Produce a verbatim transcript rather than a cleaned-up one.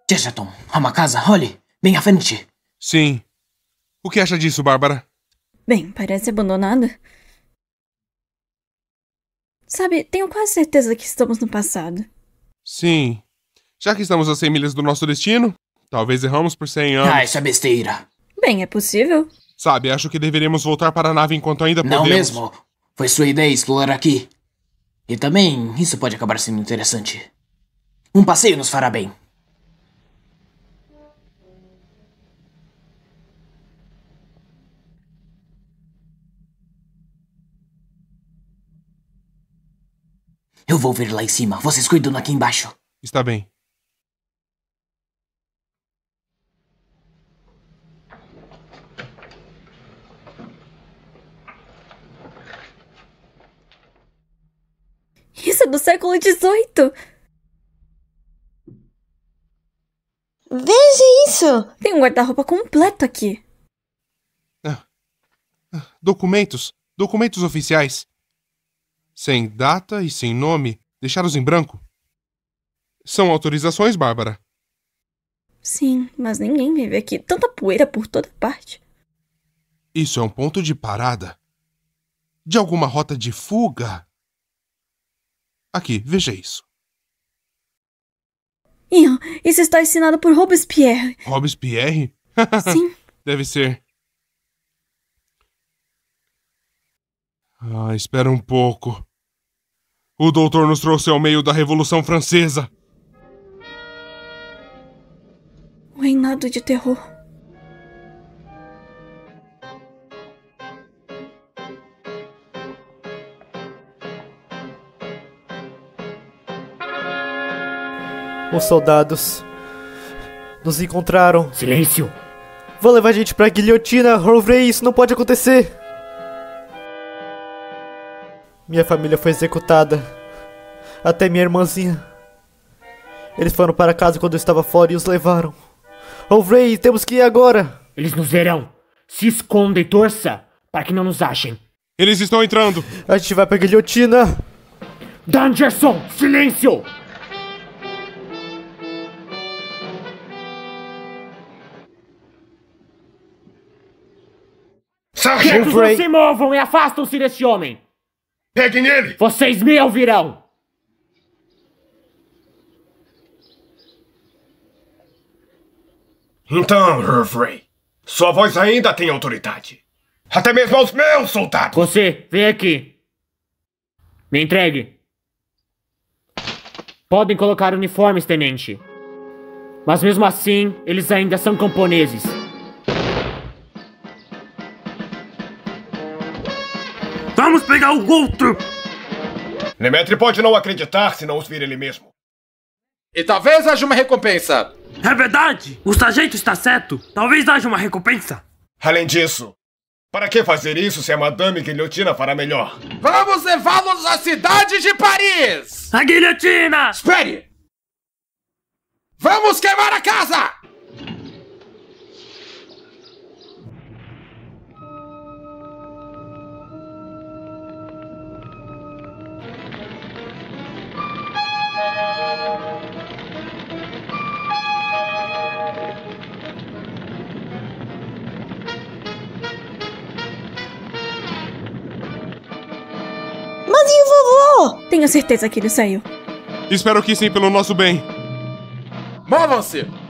Chesterton, há uma casa, olhe, bem à frente. Sim. O que acha disso, Bárbara? Bem, parece abandonada. Sabe, tenho quase certeza que estamos no passado. Sim. Já que estamos a cem milhas do nosso destino, talvez erramos por cem anos. Ah, isso é besteira. Bem, é possível. Sabe, acho que deveríamos voltar para a nave enquanto ainda podemos. Não mesmo. Foi sua ideia explorar aqui. E também, isso pode acabar sendo interessante. Um passeio nos fará bem. Eu vou ver lá em cima. Vocês cuidam aqui embaixo. Está bem. Isso é do século dezoito. Veja isso! Tem um guarda-roupa completo aqui. Ah, ah, documentos. Documentos oficiais. Sem data e sem nome. Deixados em branco. São autorizações, Bárbara? Sim, mas ninguém vive aqui. Tanta poeira por toda parte. Isso é um ponto de parada. De alguma rota de fuga? Aqui, veja isso. Ian, isso está assinado por Robespierre. Robespierre? Sim. Deve ser. Ah, espera um pouco. O doutor nos trouxe ao meio da Revolução Francesa. O reinado de terror. Os soldados nos encontraram. Silêncio! Vão levar a gente pra guilhotina, Rovrey, isso não pode acontecer. Minha família foi executada. Até minha irmãzinha. Eles foram para casa quando eu estava fora e os levaram. Rovrey, temos que ir agora. Eles nos verão. Se esconda e torça para que não nos achem. Eles estão entrando. A gente vai pra guilhotina. Dangerson, silêncio! Sargentos, não se movam e afastam-se desse homem! Peguem ele! Vocês me ouvirão! Então, Rovrey, sua voz ainda tem autoridade. Até mesmo aos meus soldados! Você, vem aqui. Me entregue. Podem colocar uniformes, tenente. Mas mesmo assim, eles ainda são camponeses. Vamos pegar o outro! Lemaitre pode não acreditar se não os vir ele mesmo. E talvez haja uma recompensa. É verdade! O sargento está certo. Talvez haja uma recompensa. Além disso, para que fazer isso se a Madame Guilhotina fará melhor? Vamos levá-los à cidade de Paris! A guilhotina! Espere! Vamos queimar a casa! Mas e o vovô? Tenho certeza que ele saiu. Espero que sim, pelo nosso bem. Movam-se!